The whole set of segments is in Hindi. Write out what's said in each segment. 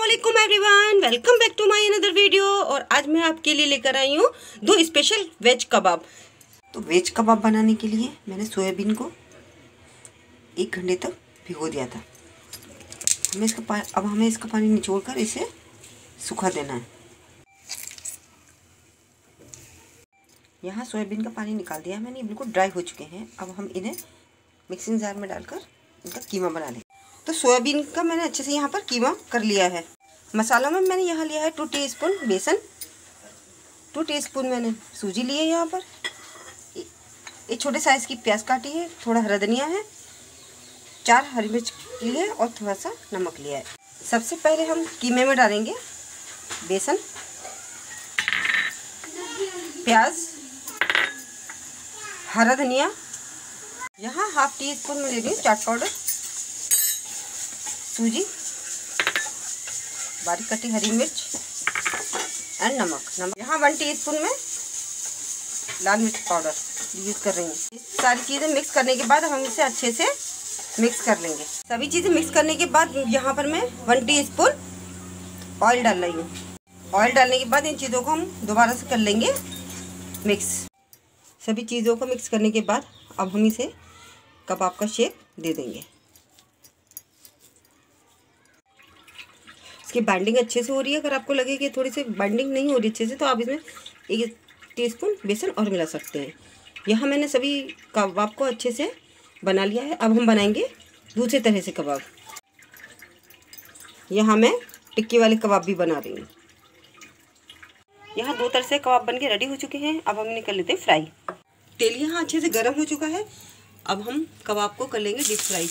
अस्सलामुअलैकुम everyone, welcome back to my another video. और आज मैं आपके लिए लेकर आई हूँ 2 स्पेशल वेज कबाब। तो वेज कबाब बनाने के लिए मैंने सोयाबीन को 1 घंटे तक भिगो दिया था। अब हमें इसका पानी निचोड़कर इसे सुखा देना है। यहाँ सोयाबीन का पानी निकाल दिया मैंने, बिल्कुल ड्राई हो चुके हैं। अब हम इन्हें मिक्सिंग जार में डालकर इनका कीमा बना लेंगे। तो सोयाबीन का मैंने अच्छे से यहाँ पर कीमा कर लिया है। मसालों में मैंने यहाँ लिया है 2 टीस्पून बेसन, 2 टीस्पून मैंने सूजी ली है। यहाँ पर एक छोटे साइज़ की प्याज काटी है, थोड़ा हरा धनिया है, 4 हरी मिर्च ली है और थोड़ा सा नमक लिया है। सबसे पहले हम कीमे में डालेंगे बेसन, प्याज, हरा धनिया। यहाँ ½ टीस्पून में ले रही हूँ चाट पाउडर, सूजी, बारीक कटी हरी मिर्च एंड नमक। यहाँ 1 टीस्पून में लाल मिर्च पाउडर यूज़ कर रही हूँ। सारी चीज़ें मिक्स करने के बाद हम इसे अच्छे से मिक्स कर लेंगे। सभी चीज़ें मिक्स करने के बाद यहाँ पर मैं 1 टीस्पून ऑयल डाल रही हूँ। ऑयल डालने के बाद इन चीज़ों को हम दोबारा से कर लेंगे मिक्स। सभी चीज़ों को मिक्स करने के बाद अब हम इसे कबाब का शेप दे देंगे। इसकी बाइंडिंग अच्छे से हो रही है। अगर आपको लगे कि थोड़ी सी बाइंडिंग नहीं हो रही अच्छे से, तो आप इसमें 1 टीस्पून बेसन और मिला सकते हैं। यहाँ मैंने सभी कबाब को अच्छे से बना लिया है। अब हम बनाएंगे दूसरी तरह से कबाब। यहाँ मैं टिक्की वाले कबाब भी बना रही हूँ। यहाँ 2 तरह से कबाब बन के रेडी हो चुके हैं। अब हम इन्हें कर लेते हैं फ्राई। तेल यहाँ अच्छे से गर्म हो चुका है। अब हम कबाब को कर लेंगे डीप फ्राई।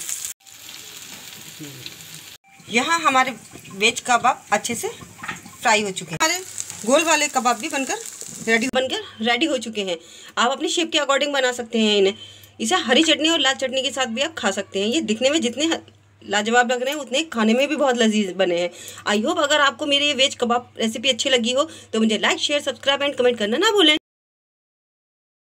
यहाँ हमारे वेज कबाब अच्छे से फ्राई हो चुके हैं। हमारे गोल वाले कबाब भी बनकर रेडी हो चुके हैं। आप अपनी शेप के अकॉर्डिंग बना सकते हैं इन्हें। इसे हरी चटनी और लाल चटनी के साथ भी आप खा सकते हैं। ये दिखने में जितने लाजवाब लग रहे हैं उतने खाने में भी बहुत लजीज बने हैं। आई होप अगर आपको मेरी ये वेज कबाब रेसिपी अच्छी लगी हो तो मुझे like, share, subscribe and comment करना ना भूलें।